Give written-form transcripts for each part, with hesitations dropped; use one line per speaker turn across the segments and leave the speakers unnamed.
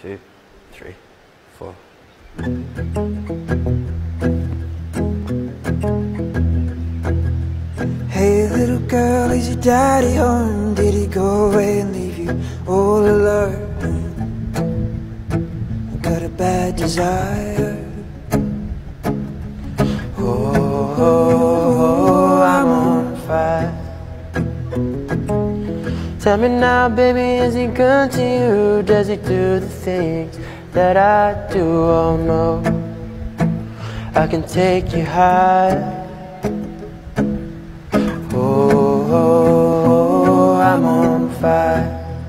2, 3, 4.
Hey little girl, is your daddy home? Did he go away and leave you all alone? Got a bad desire. Oh, oh, oh, I'm on fire. Tell me now, baby, is he good to you? Does he do the things that I do? Oh no, I can take you high. Oh, oh, oh, I'm on fire.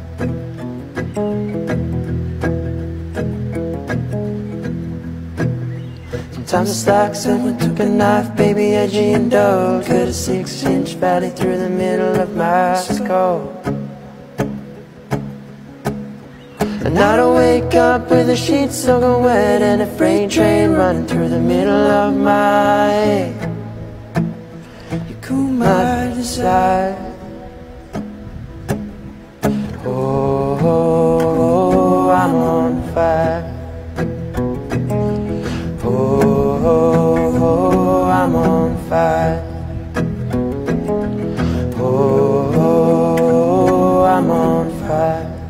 Sometimes it's like someone took a knife, baby, edgy and dull, cut a 6-inch valley through the middle of my skull. And I don't wake up with the sheets soaking wet and a freight train running through the middle of my head. You cool my desire. Oh, oh, oh, I'm on fire. Oh, oh, oh, I'm on fire. Oh, oh, oh, I'm on fire.